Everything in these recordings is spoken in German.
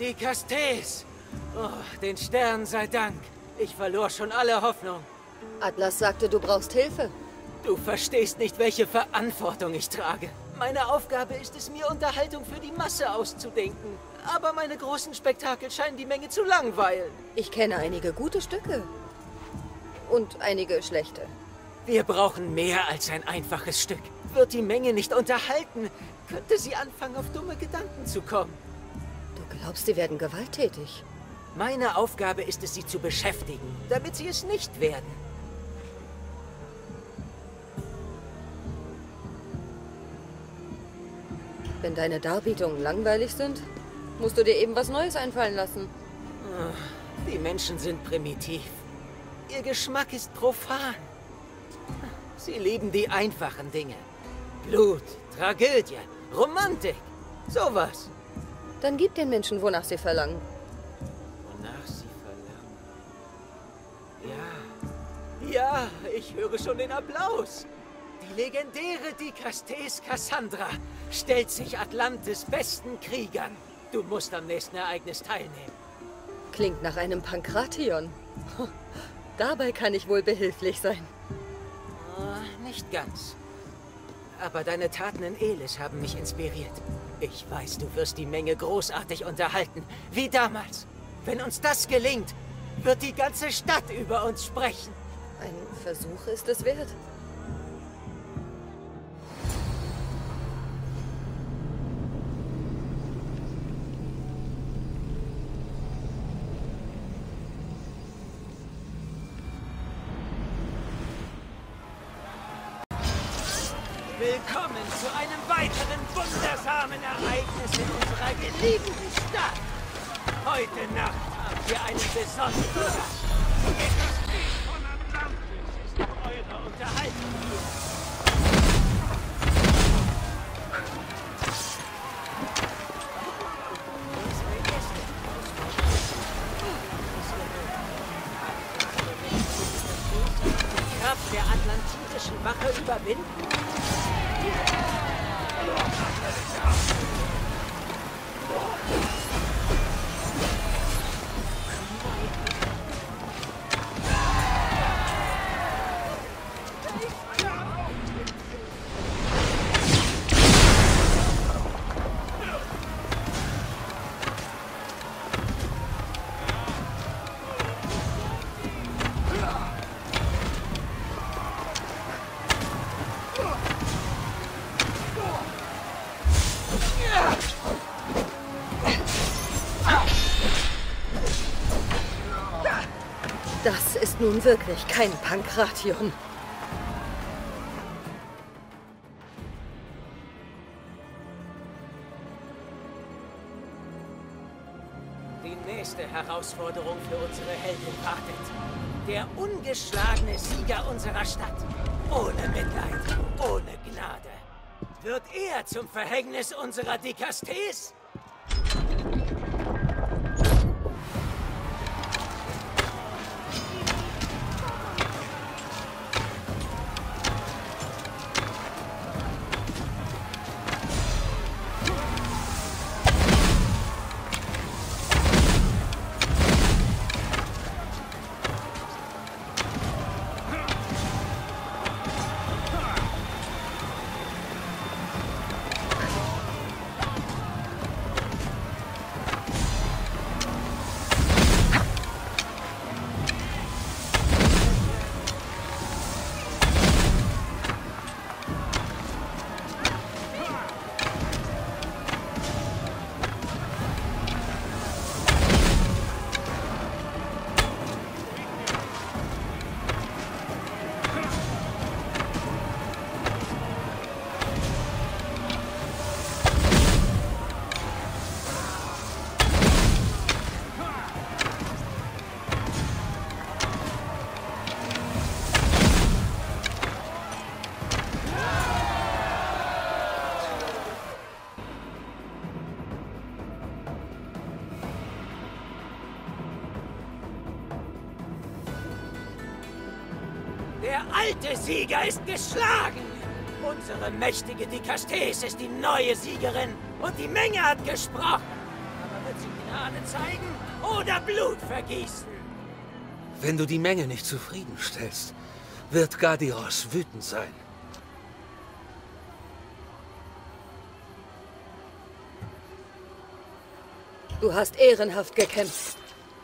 Die Castes! Oh, den Sternen sei Dank. Ich verlor schon alle Hoffnung. Atlas sagte, du brauchst Hilfe. Du verstehst nicht, welche Verantwortung ich trage. Meine Aufgabe ist es, mir Unterhaltung für die Masse auszudenken. Aber meine großen Spektakel scheinen die Menge zu langweilen. Ich kenne einige gute Stücke. Und einige schlechte. Wir brauchen mehr als ein einfaches Stück. Wird die Menge nicht unterhalten, könnte sie anfangen, auf dumme Gedanken zu kommen. Du glaubst, sie werden gewalttätig? Meine Aufgabe ist es, sie zu beschäftigen, damit sie es nicht werden. Wenn deine Darbietungen langweilig sind, musst du dir eben was Neues einfallen lassen. Die Menschen sind primitiv. Ihr Geschmack ist profan. Sie lieben die einfachen Dinge. Blut, Tragödie, Romantik, sowas. Dann gib den Menschen, wonach sie verlangen. Wonach sie verlangen? Ja, ich höre schon den Applaus. Die legendäre Dikastes Cassandra stellt sich Atlantis besten Kriegern. Du musst am nächsten Ereignis teilnehmen. Klingt nach einem Pankration. Dabei kann ich wohl behilflich sein. Nicht ganz. Aber deine Taten in Elis haben mich inspiriert. Ich weiß, du wirst die Menge großartig unterhalten, wie damals. Wenn uns das gelingt, wird die ganze Stadt über uns sprechen. Ein Versuch ist es wert. Willkommen zu einem weiteren wundersamen Ereignis in unserer geliebten Stadt. Heute Nacht haben wir einen besonderen Gast. Etwas von Atlantis ist in eurer Unterhaltung. Die Kraft der atlantidischen Wache überwinden? Das ist nun wirklich kein Pankration. Die nächste Herausforderung für unsere Heldin wartet. Der ungeschlagene Sieger unserer Stadt. Ohne Mitleid, ohne Gnade. Wird er zum Verhängnis unserer Dikastes? Der alte Sieger ist geschlagen! Unsere mächtige Dikastes ist die neue Siegerin und die Menge hat gesprochen! Aber wird sie Gnade Härte zeigen oder Blut vergießen? Wenn du die Menge nicht zufriedenstellst, wird Gardiros wütend sein. Du hast ehrenhaft gekämpft.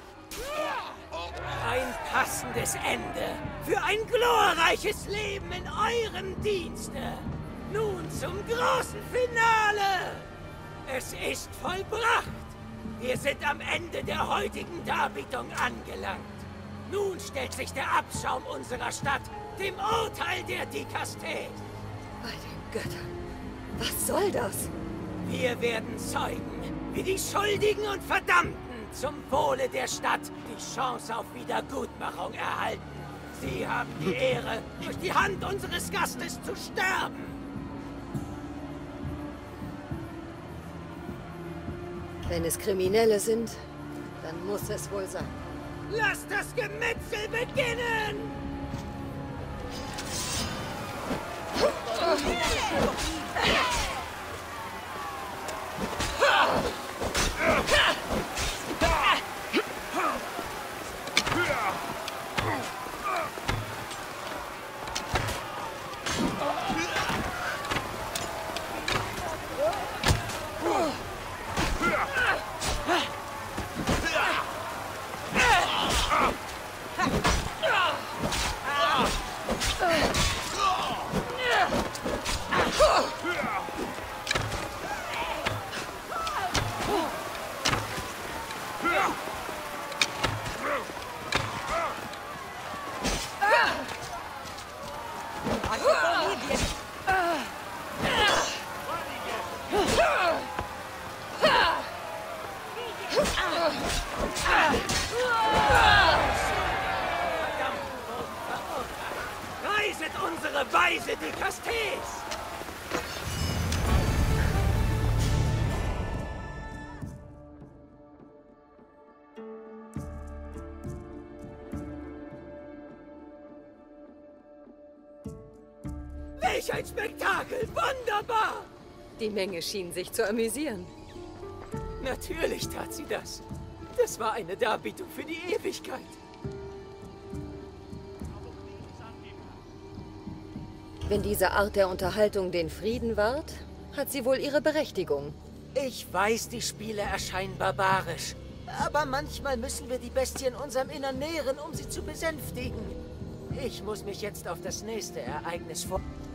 Ein passendes Ende für ein glorreiches Leben in eurem Dienste. Nun zum großen Finale. Es ist vollbracht. Wir sind am Ende der heutigen Darbietung angelangt. Nun stellt sich der Abschaum unserer Stadt dem Urteil der Dikastes. Bei den Göttern. Was soll das? Wir werden zeugen, wie die Schuldigen und Verdammten zum Wohle der Stadt die Chance auf Wiedergutmachung erhalten. Sie haben die Ehre, durch die Hand unseres Gastes zu sterben. Wenn es Kriminelle sind, dann muss es wohl sein. Lasst das Gemetzel beginnen! Reiset unsere Weise Dikastes! Welch ein Spektakel! Wunderbar! Die Menge schien sich zu amüsieren. Natürlich tat sie das. Das war eine Darbietung für die Ewigkeit. Wenn diese Art der Unterhaltung den Frieden wahrt, hat sie wohl ihre Berechtigung. Ich weiß, die Spiele erscheinen barbarisch. Aber manchmal müssen wir die Bestie in unserem Innern nähren, um sie zu besänftigen. Ich muss mich jetzt auf das nächste Ereignis vor...